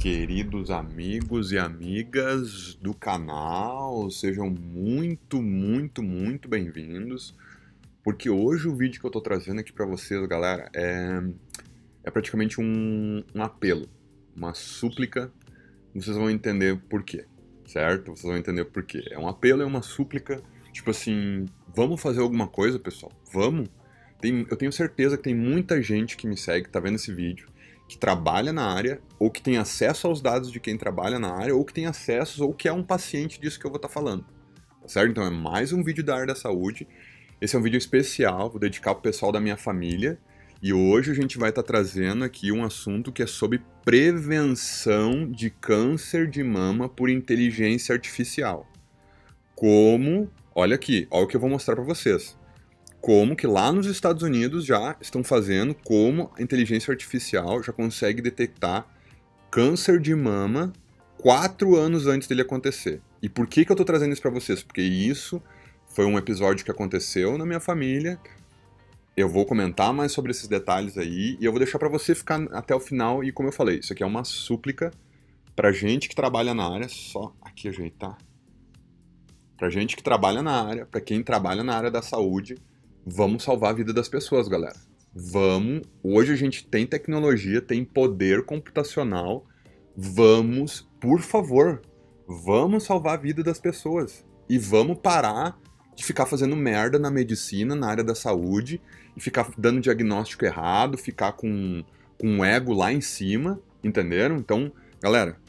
Queridos amigos e amigas do canal, sejam muito bem-vindos, porque hoje o vídeo que eu tô trazendo aqui pra vocês, galera, é praticamente um apelo, uma súplica. Vocês vão entender por quê, certo? Vocês vão entender por quê. É um apelo, é uma súplica, tipo assim, vamos fazer alguma coisa, pessoal? Vamos? Eu tenho certeza que tem muita gente que me segue, que tá vendo esse vídeo, que trabalha na área, ou que tem acesso aos dados de quem trabalha na área, ou que tem acesso, ou que é um paciente disso que eu vou estar falando, tá certo? Então é mais um vídeo da área da saúde. Esse é um vídeo especial, vou dedicar pro pessoal da minha família, e hoje a gente vai estar trazendo aqui um assunto que é sobre prevenção de câncer de mama por inteligência artificial. Como, olha aqui, olha o que eu vou mostrar para vocês. Como que lá nos Estados Unidos já estão fazendo, como a inteligência artificial já consegue detectar câncer de mama 4 anos antes dele acontecer. E por que eu estou trazendo isso para vocês? Porque isso foi um episódio que aconteceu na minha família. Eu vou comentar mais sobre esses detalhes aí e eu vou deixar para você ficar até o final. E como eu falei, isso aqui é uma súplica para gente que trabalha na área, só aqui ajeitar. Para gente que trabalha na área, para quem trabalha na área da saúde, vamos salvar a vida das pessoas, galera. Vamos. Hoje a gente tem tecnologia, tem poder computacional. Vamos, por favor, vamos salvar a vida das pessoas. E vamos parar de ficar fazendo merda na medicina, na área da saúde, e ficar dando diagnóstico errado, ficar com o ego lá em cima, entenderam? Então, galera,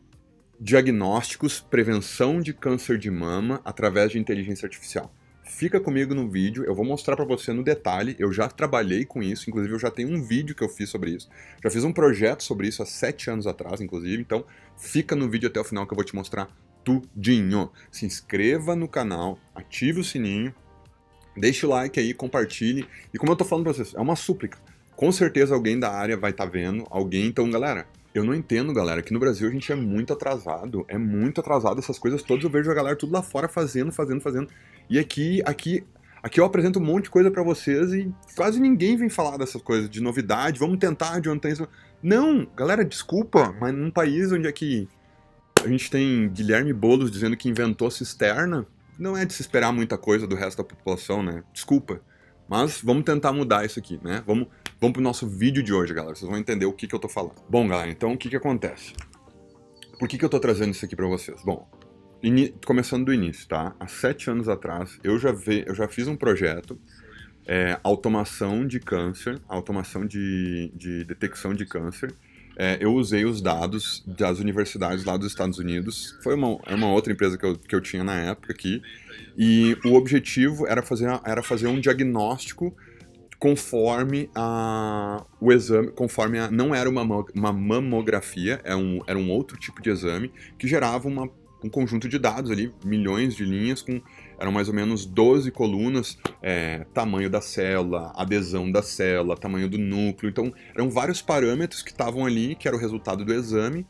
diagnósticos, prevenção de câncer de mama através de inteligência artificial. Fica comigo no vídeo, eu vou mostrar pra você no detalhe, eu já trabalhei com isso, inclusive eu já tenho um vídeo que eu fiz sobre isso, já fiz um projeto sobre isso há 7 anos atrás, inclusive, então fica no vídeo até o final que eu vou te mostrar tudinho. Se inscreva no canal, ative o sininho, deixe o like aí, compartilhe, e como eu tô falando pra vocês, é uma súplica, com certeza alguém da área vai estar vendo, então galera, eu não entendo, galera, que no Brasil a gente é muito atrasado essas coisas todas, eu vejo a galera tudo lá fora fazendo, e aqui eu apresento um monte de coisa pra vocês e quase ninguém vem falar dessas coisas, de novidade, vamos tentar de onde tem isso. Não, galera, desculpa, mas num país onde é que a gente tem Guilherme Boulos dizendo que inventou a cisterna, não é de se esperar muita coisa do resto da população, né? Desculpa, mas vamos tentar mudar isso aqui, né? Vamos pro nosso vídeo de hoje, galera, vocês vão entender o que eu tô falando. Bom, galera, então o que acontece? Por que eu tô trazendo isso aqui pra vocês? Bom, começando do início, tá? Há 7 anos atrás, eu já fiz um projeto, automação de câncer, automação de detecção de câncer. Eu usei os dados das universidades lá dos Estados Unidos, foi uma outra empresa que eu tinha na época aqui, e o objetivo era fazer um diagnóstico conforme o exame, não era uma mamografia, era um outro tipo de exame que gerava um conjunto de dados ali, milhões de linhas, eram mais ou menos 12 colunas, tamanho da célula, adesão da célula, tamanho do núcleo, então eram vários parâmetros que estavam ali, que era o resultado do exame,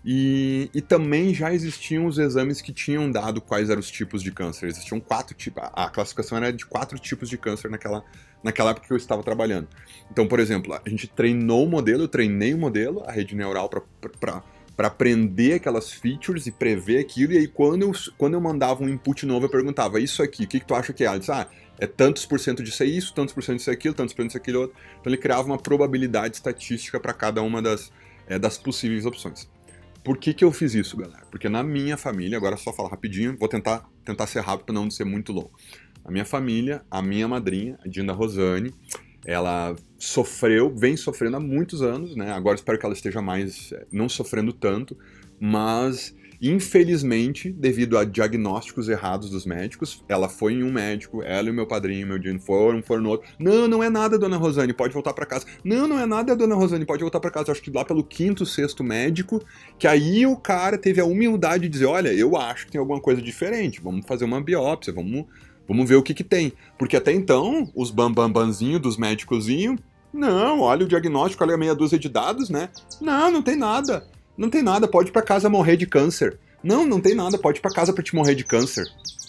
e também já existiam os exames que tinham dado quais eram os tipos de câncer. Existiam 4 tipos, a classificação era de 4 tipos de câncer naquela época que eu estava trabalhando. Então, por exemplo, a gente treinou o modelo, eu treinei o modelo, a rede neural, para aprender aquelas features e prever aquilo, e aí quando eu mandava um input novo, eu perguntava, isso aqui, o que tu acha que é? Ele disse, é tantos por cento disso é isso, tantos por cento disso é aquilo, tantos por cento disso é aquilo outro. Então ele criava uma probabilidade estatística para cada uma das possíveis opções. Por que eu fiz isso, galera? Porque na minha família, agora é só falar rapidinho, vou tentar ser rápido para não ser muito longo. A minha família, a minha madrinha, a Dinda Rosane, ela vem sofrendo há muitos anos, né? Agora espero que ela esteja não sofrendo tanto, mas infelizmente, devido a diagnósticos errados dos médicos, ela foi em um médico, ela e o meu padrinho, meu Dino, foram no outro. Não é nada, dona Rosane, pode voltar pra casa. Não é nada, dona Rosane, pode voltar pra casa. Eu acho que lá pelo 5º, 6º médico, que aí o cara teve a humildade de dizer, olha, eu acho que tem alguma coisa diferente, vamos fazer uma biópsia, vamos ver o que tem. Porque até então, os bambambanzinhos dos médicozinhos, não, olha o diagnóstico, olha a meia dúzia de dados, né? Não tem nada. Não tem nada, pode ir pra casa morrer de câncer. Não tem nada, pode ir pra casa pra te morrer de câncer.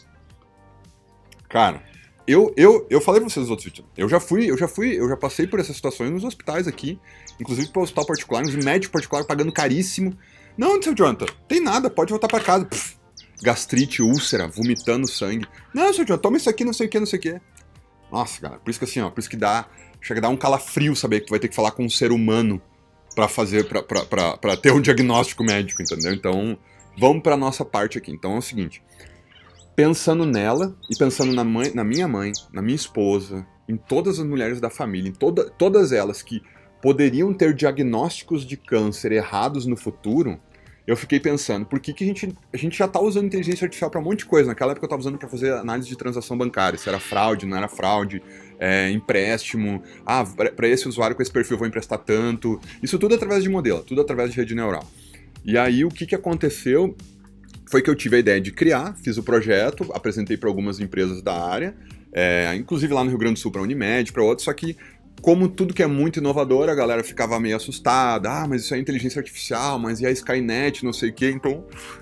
Cara, eu falei pra vocês nos outros vídeos, eu já passei por essas situações nos hospitais aqui, inclusive pro hospital particular, nos médicos particulares pagando caríssimo, Não, seu Jonathan, tem nada, pode voltar pra casa. Pff, gastrite, úlcera, vomitando sangue. Não, seu Jonathan, toma isso aqui, não sei o que, não sei o que. Nossa, cara, por isso que assim, ó, por isso que chega a dar um calafrio saber que tu vai ter que falar com um ser humano pra ter um diagnóstico médico, entendeu? Então, vamos pra nossa parte aqui. Então é o seguinte, pensando nela e pensando na minha mãe, na minha esposa, em todas as mulheres da família, em todas elas que poderiam ter diagnósticos de câncer errados no futuro, eu fiquei pensando, por que a gente já está usando inteligência artificial para um monte de coisa? Naquela época eu estava usando para fazer análise de transação bancária, se era fraude, não era fraude, empréstimo, para esse usuário com esse perfil eu vou emprestar tanto, isso tudo através de modelo, tudo através de rede neural. E aí o que aconteceu foi que eu tive a ideia de criar, fiz o projeto, apresentei para algumas empresas da área, inclusive lá no Rio Grande do Sul para a Unimed, para outros, só que como tudo que é muito inovador, a galera ficava meio assustada, mas isso é inteligência artificial, mas e a Skynet, não sei o quê, então...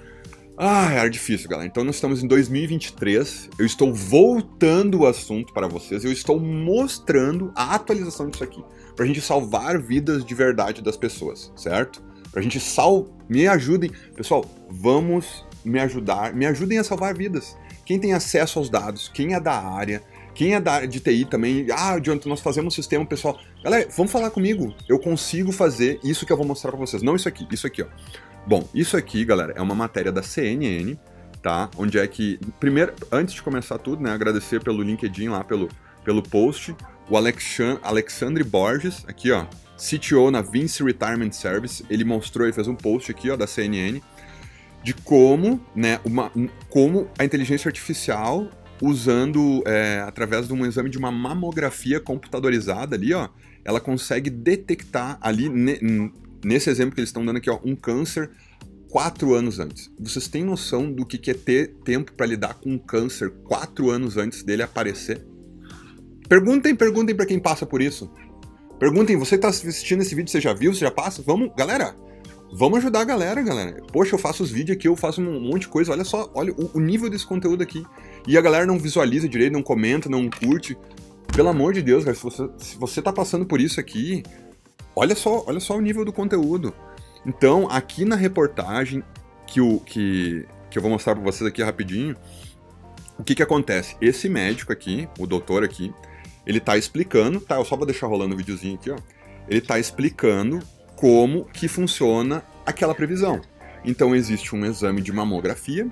era difícil, galera. Então nós estamos em 2023, eu estou voltando o assunto para vocês, eu estou mostrando a atualização disso aqui, pra gente salvar vidas de verdade das pessoas, certo? Pra gente me ajudem, pessoal, vamos me ajudem a salvar vidas. Quem tem acesso aos dados, quem é da área, quem é da área de TI também, Jonathan, nós fazemos um sistema, pessoal, galera, vamos falar comigo, eu consigo fazer isso que eu vou mostrar pra vocês, não isso aqui, ó. Bom, isso aqui, galera, é uma matéria da CNN, tá, onde é que, primeiro, antes de começar tudo, né, agradecer pelo LinkedIn lá, pelo post, o Alexandre Borges, aqui, ó, CTO na Vinci Retirement Service, ele fez um post aqui, ó, da CNN, de como, né, como a inteligência artificial usando, através de um exame de uma mamografia computadorizada ali, ó, ela consegue detectar ali, nesse exemplo que eles estão dando aqui, ó, um câncer 4 anos antes. Vocês têm noção do que é ter tempo para lidar com um câncer 4 anos antes dele aparecer? Perguntem para quem passa por isso. Perguntem, você tá assistindo esse vídeo, você já viu, você já passa? Galera, vamos ajudar a galera. Poxa, eu faço os vídeos aqui, eu faço um monte de coisa, olha só, olha o nível desse conteúdo aqui. E a galera não visualiza direito, não comenta, não curte. Pelo amor de Deus, cara, se você tá passando por isso aqui, olha só o nível do conteúdo. Então, aqui na reportagem, que eu vou mostrar pra vocês aqui rapidinho, o que acontece? Esse médico aqui, o doutor aqui, ele tá explicando, tá? Eu só vou deixar rolando o videozinho aqui, ó. Ele tá explicando como que funciona aquela previsão. Então existe um exame de mamografia,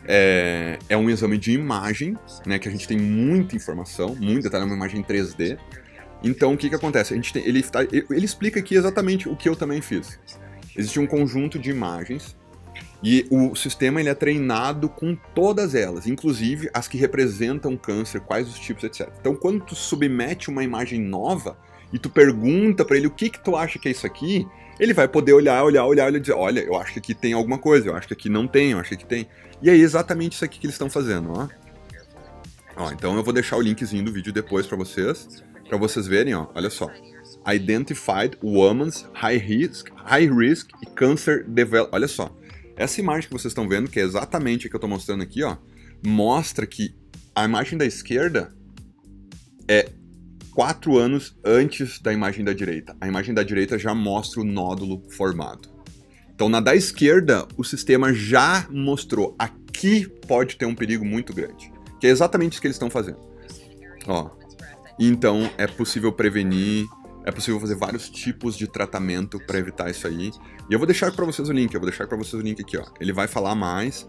é um exame de imagem, né, que a gente tem muita informação, muito detalhe, é uma imagem 3D. Então o que acontece? Ele explica aqui exatamente o que eu também fiz. Existe um conjunto de imagens e o sistema ele é treinado com todas elas, inclusive as que representam câncer, quais os tipos, etc. Então quando tu submete uma imagem nova e tu pergunta para ele o que tu acha que é isso aqui, ele vai poder olhar e dizer, olha, eu acho que aqui tem alguma coisa, eu acho que aqui não tem, eu acho que aqui tem. E é exatamente isso aqui que eles estão fazendo, ó. Então eu vou deixar o linkzinho do vídeo depois para vocês verem, ó, olha só. Identified Women's High Risk e Cancer Development. Olha só, essa imagem que vocês estão vendo, que é exatamente a que eu estou mostrando aqui, ó, mostra que a imagem da esquerda é 4 anos antes da imagem da direita. A imagem da direita já mostra o nódulo formado. Então, na da esquerda, o sistema já mostrou, aqui pode ter um perigo muito grande. Que é exatamente isso que eles estão fazendo. Ó, então, é possível prevenir, é possível fazer vários tipos de tratamento para evitar isso aí. E eu vou deixar para vocês o link, aqui, ó. Ele vai falar mais,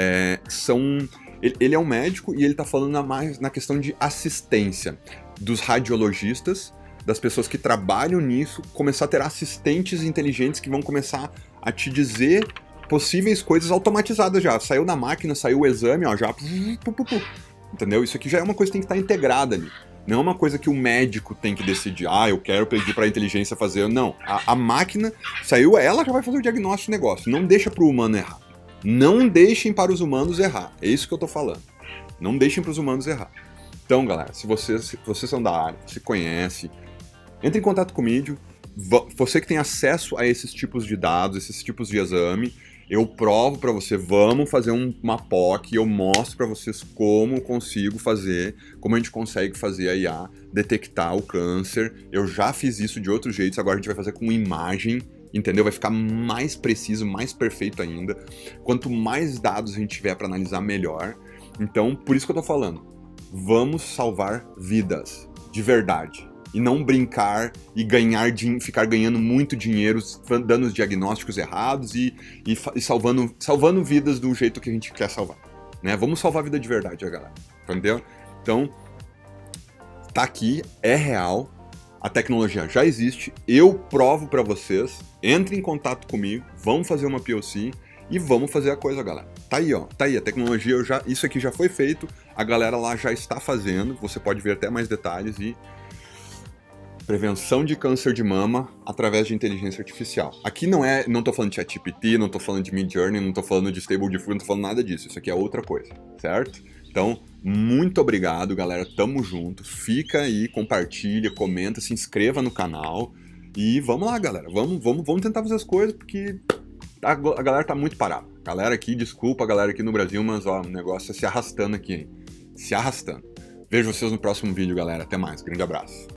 ele é um médico e ele tá falando mais na questão de assistência dos radiologistas, das pessoas que trabalham nisso, começar a ter assistentes inteligentes que vão começar a te dizer possíveis coisas automatizadas já. Saiu na máquina, saiu o exame, ó, já... Entendeu? Isso aqui já é uma coisa que tem que estar integrada ali. Não é uma coisa que o médico tem que decidir. Eu quero pedir para a inteligência fazer. Não. A máquina saiu, ela já vai fazer o diagnóstico do negócio. Não deixa para o humano errar. Não deixem para os humanos errar. É isso que eu tô falando. Não deixem para os humanos errar. Então, galera, se vocês são da área, se conhece, entre em contato comigo. Você que tem acesso a esses tipos de dados, esses tipos de exame, eu provo para você, vamos fazer uma POC, eu mostro para vocês como consigo fazer, como a gente consegue fazer a IA detectar o câncer. Eu já fiz isso de outros jeitos, agora a gente vai fazer com imagem, entendeu? Vai ficar mais preciso, mais perfeito ainda. Quanto mais dados a gente tiver para analisar, melhor. Então, por isso que eu tô falando, vamos salvar vidas, de verdade. E não brincar e ficar ganhando muito dinheiro, dando os diagnósticos errados e salvando vidas do jeito que a gente quer salvar. Né? Vamos salvar a vida de verdade, galera. Entendeu? Então, tá aqui, é real, a tecnologia já existe, eu provo pra vocês, entre em contato comigo, vamos fazer uma POC e vamos fazer a coisa, galera. Tá aí, ó, tá aí, a tecnologia, isso aqui já foi feito, a galera lá já está fazendo, você pode ver até mais detalhes e... Prevenção de câncer de mama através de inteligência artificial. Aqui não tô falando de ChatGPT, não tô falando de Midjourney, não tô falando de Stable Diffusion, não tô falando nada disso. Isso aqui é outra coisa, certo? Então, muito obrigado, galera. Tamo junto. Fica aí, compartilha, comenta, se inscreva no canal. E vamos lá, galera. Vamos tentar fazer as coisas, porque a galera tá muito parada. Galera aqui, desculpa a galera aqui no Brasil, mas ó, o negócio é se arrastando aqui, hein? Se arrastando. Vejo vocês no próximo vídeo, galera. Até mais. Grande abraço.